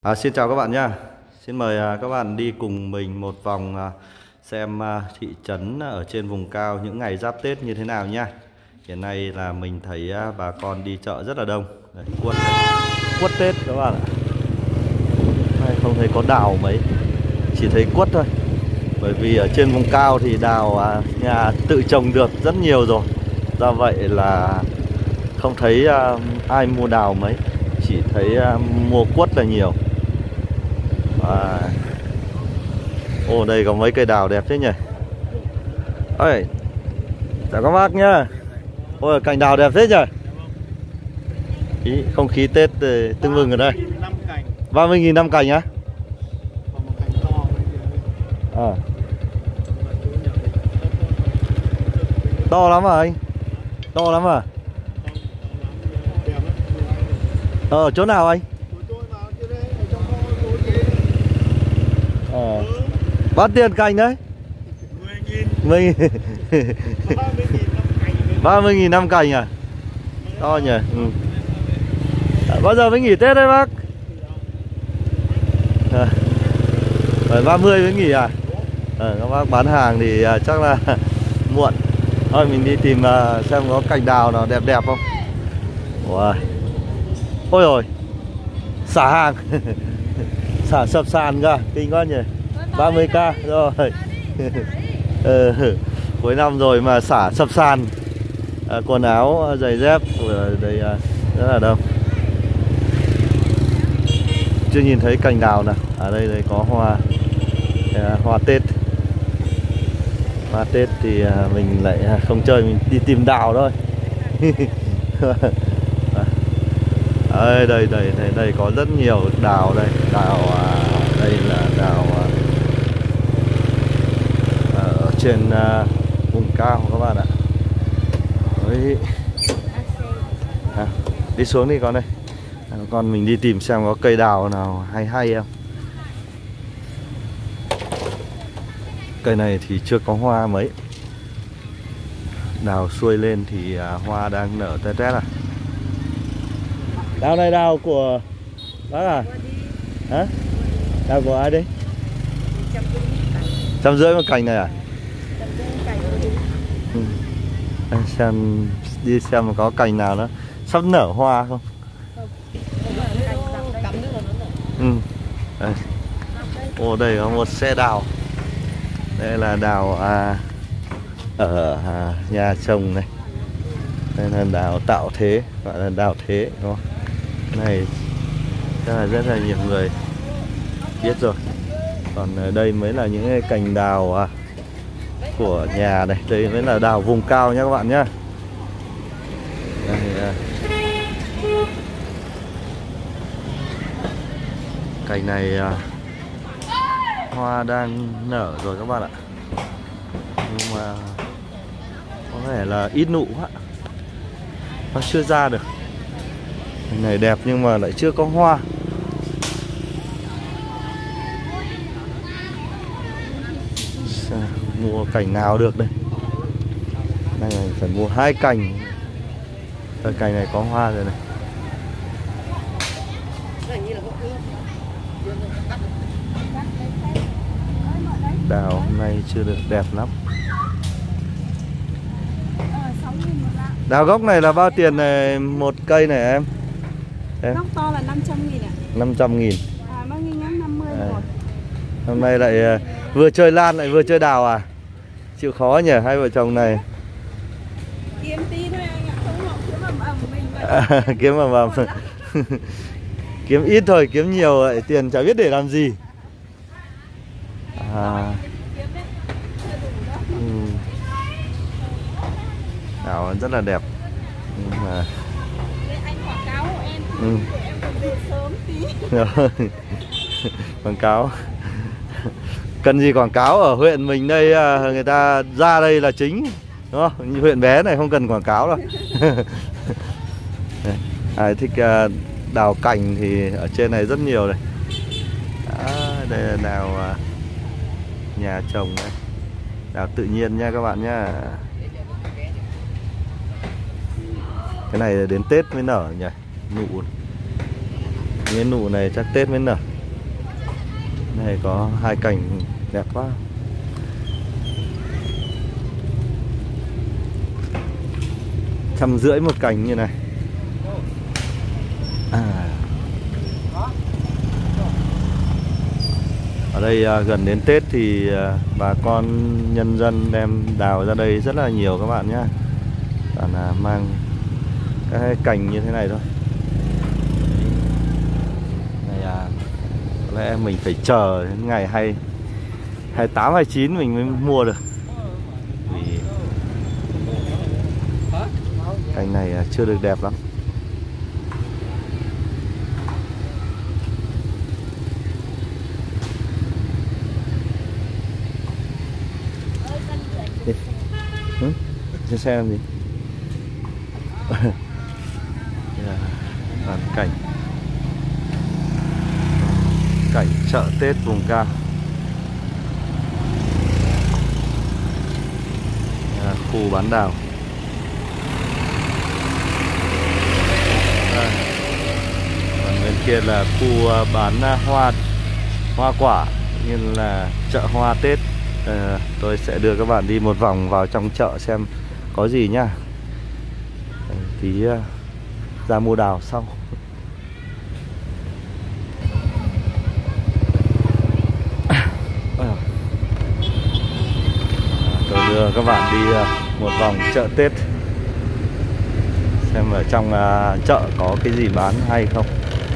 Xin chào các bạn nhé. Xin mời các bạn đi cùng mình một vòng xem thị trấn ở trên vùng cao những ngày giáp Tết như thế nào nha. Hiện nay là mình thấy bà con đi chợ rất là đông. Đấy, quất Tết các bạn ạ. Không thấy có đào mấy, chỉ thấy quất thôi. Bởi vì ở trên vùng cao thì đào nhà tự trồng được rất nhiều rồi. Do vậy là không thấy ai mua đào mấy, chỉ thấy mua quất là nhiều. Ồ, đây có mấy cây đào đẹp thế nhỉ. Ôi, chào các bác nhá. Ôi, cành đào đẹp thế nhỉ. Không khí Tết tưng bừng ở đây. 30.000 năm cành á? To lắm à anh? To lắm à? Ở chỗ nào anh? Bao tiền cành đấy? 10.000. 30.000 năm cành à? To nhỉ. Bao giờ mới nghỉ Tết đấy bác? 30 mới nghỉ à? Các bác bán hàng thì chắc là muộn. Thôi mình đi tìm xem có cành đào nào đẹp đẹp không. Ôi ôi, xả hàng. Xả sập sàn cơ, kinh quá nhỉ. 30k rồi. Cuối năm rồi mà xả sập sàn. Quần áo, giày dép ở đây rất là đông. Chưa nhìn thấy cành đào nào. Ở đây có hoa, hoa Tết. Hoa Tết thì mình lại không chơi, mình đi tìm đào thôi. Đây có rất nhiều đào đây. Đào đây là đào ở trên vùng cao các bạn ạ. Đấy. Đi xuống đi con ơi. Con mình đi tìm xem có cây đào nào hay không. Cây này thì chưa có hoa mấy. Đào xuôi lên thì hoa đang nở tét tét à. Đào này đào của bác à? Hả? Đào của ai đấy? 150 một cành này à? Đi xem có cành nào nó sắp nở hoa không? Đây. Ồ, đây có một xe đào. Đây là đào ở nhà chồng này. Đây là đào tạo thế, gọi là đào thế đúng không? Này chắc là rất là nhiều người biết rồi. Còn ở đây mới là những cành đào của nhà này. Đây mới là đào vùng cao nhé các bạn nhé. Đây, cành này hoa đang nở rồi các bạn ạ. Nhưng mà có vẻ là ít nụ quá, nó chưa ra được. Cành này đẹp nhưng mà lại chưa có hoa. Mua cành nào được đây. Đây này phải mua 2 cành. Cành này có hoa rồi này. Đào hôm nay chưa được đẹp lắm. Đào gốc này là bao tiền này một cây này em? Gốc to là 500.000 ạ. 500.000. Bao nhiêu nhá? 50 một. Hôm nay lại vừa chơi lan lại vừa chơi đào à? Chịu khó nhỉ, hai vợ chồng này. Kiếm tí thôi anh ạ, không họ kiếm ầm mình. Kiếm ầm. Kiếm ít thôi, kiếm nhiều lại tiền chả biết để làm gì. Đào rất là đẹp. Nhưng mà anh quảng cáo của em còn đi sớm tí. Quảng cáo. Cần gì quảng cáo, ở huyện mình đây người ta ra đây là chính, đúng không? Như huyện bé này không cần quảng cáo đâu. Ai thích đào cành thì ở trên này rất nhiều này. Đây là đào nhà trồng này. Đào tự nhiên nha các bạn nhá. Cái này đến Tết mới nở nhỉ. Nụ. Cái nụ này chắc Tết mới nở. Này có hai cành đẹp quá. Trăm rưỡi một cành như này. Ở đây gần đến Tết thì bà con nhân dân đem đào ra đây rất là nhiều các bạn nhé. Toàn là mang cái cành như thế này thôi. Này có lẽ mình phải chờ đến ngày 28, 29 mình mới mua được. Vì cành này chưa được đẹp lắm. Trên xe làm gì? Cảnh chợ Tết vùng cao. Khu bán đào. Còn bên kia là khu bán hoa quả, như là chợ hoa Tết. Tôi sẽ đưa các bạn đi một vòng vào trong chợ xem có gì nhá. Tí ra mua đào sau. Tôi đưa các bạn đi một vòng chợ Tết, xem ở trong chợ có cái gì bán hay không.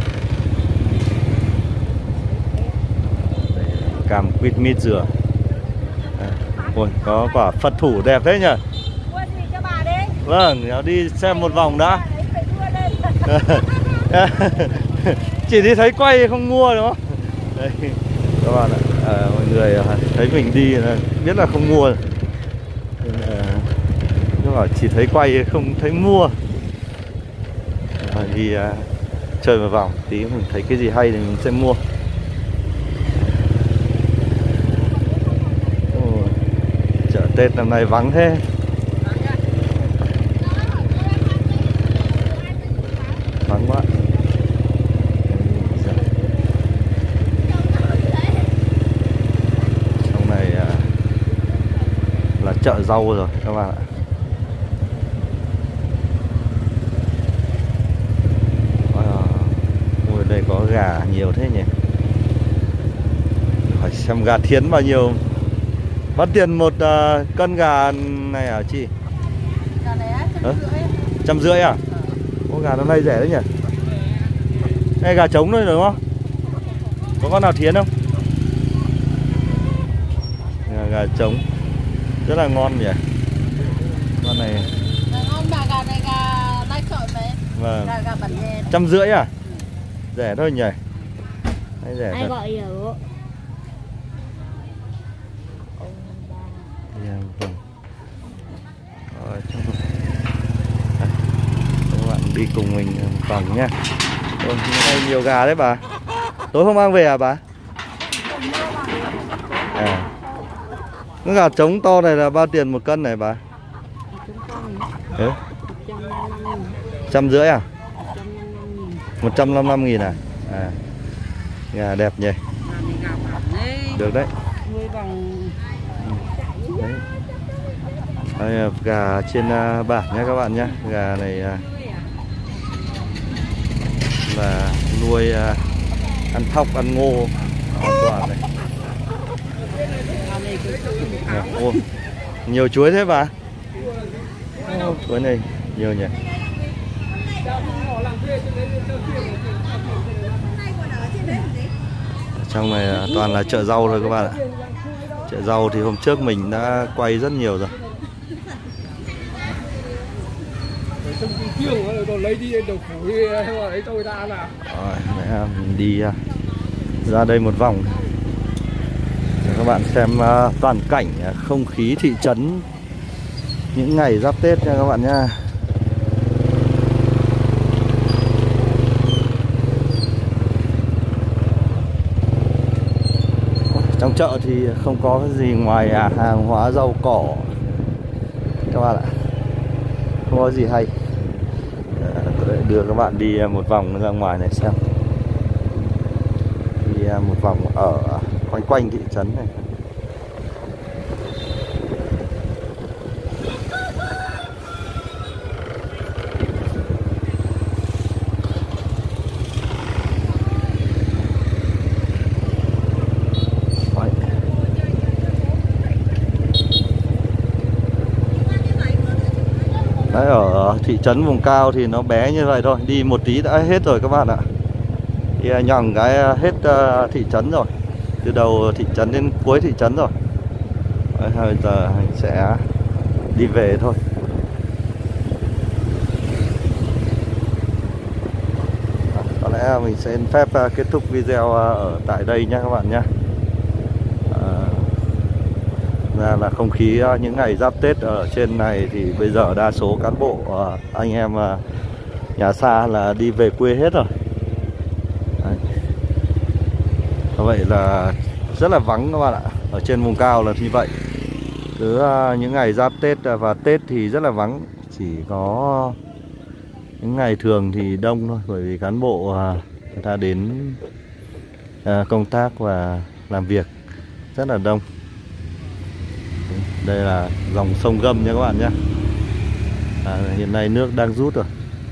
Cam quýt mít dừa. Ôi, có quả Phật thủ đẹp thế nhỉ. Mua gì cho bà đi? Vâng, nó đi xem một vòng đã. Chỉ đi thấy quay không mua đúng không? Đây, các bạn ạ, mọi người thấy mình đi biết là không mua. Nhưng mà chỉ thấy quay không thấy mua. Đi chơi một vòng, tí mình thấy cái gì hay thì mình sẽ mua. Chợ Tết năm nay vắng thế. Vắng quá. Trong này là chợ rau rồi các bạn ạ. Ôi, đây có gà nhiều thế nhỉ. Hỏi xem gà thiến bao nhiêu. Bắt tiền một cân gà này hả chị? Gà này 150. 150 à? Ô, gà năm nay rẻ đấy nhỉ? Đây gà trống thôi đúng không? Có con nào thiến không? Gà trống rất là ngon nhỉ? Con này. Ngon bà, gà này gà lai sợi mà. Vâng. Gà bản nhẹ. 150 à? Rẻ thôi nhỉ? Hay rẻ Ai thật. gọi hiểu? Rồi, các bạn đi cùng mình một vòng nhé. Hay nhiều gà đấy bà. Tối không mang về à bà? Cái gà trống to này là bao tiền một cân này bà? 150 à? 155.000 à? Gà đẹp nhỉ? Được đấy. Đấy. Đây, gà trên bản nhé các bạn nhé. Gà này là nuôi ăn thóc, ăn ngô an toàn này. Ô, nhiều chuối thế bà? Chuối này nhiều nhỉ? Trong này toàn là chợ rau thôi các bạn ạ. Chợ rau thì hôm trước mình đã quay rất nhiều rồi. Rồi, mình đi ra đây một vòng để các bạn xem toàn cảnh không khí thị trấn những ngày giáp Tết nha các bạn nha. Trong chợ thì không có cái gì ngoài hàng hóa rau cỏ các bạn ạ, không có gì hay. Tôi đưa các bạn đi một vòng ra ngoài này xem. Thì xem một vòng ở quanh quanh thị trấn này. Đấy, ở thị trấn vùng cao thì nó bé như vậy thôi, đi một tí đã hết rồi các bạn ạ. Đi nhằng cái hết thị trấn rồi, từ đầu thị trấn đến cuối thị trấn rồi. Đấy, bây giờ mình sẽ đi về thôi. Có lẽ mình sẽ phép kết thúc video ở tại đây nhé các bạn nhé. Ra là không khí những ngày giáp Tết ở trên này thì bây giờ đa số cán bộ anh em nhà xa là đi về quê hết rồi. Đấy. Vậy là rất là vắng các bạn ạ. Ở trên vùng cao là như vậy. Cứ những ngày giáp Tết và Tết thì rất là vắng. Chỉ có những ngày thường thì đông thôi. Bởi vì cán bộ người ta đến công tác và làm việc rất là đông. Đây là dòng sông Gâm nha các bạn nhé. Hiện nay nước đang rút rồi.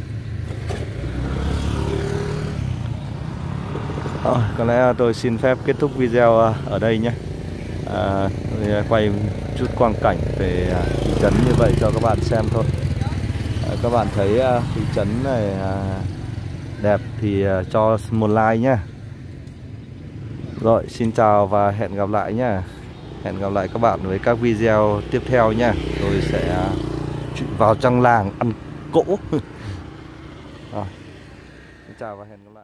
Có lẽ tôi xin phép kết thúc video ở đây nhé. Tôi quay chút quang cảnh về thị trấn như vậy cho các bạn xem thôi. Các bạn thấy thị trấn này đẹp thì cho một like nhé. Rồi, xin chào và hẹn gặp lại nhé. Hẹn gặp lại các bạn với các video tiếp theo nha. Tôi sẽ vào trong làng ăn cỗ. Rồi, xin chào và hẹn gặp lại.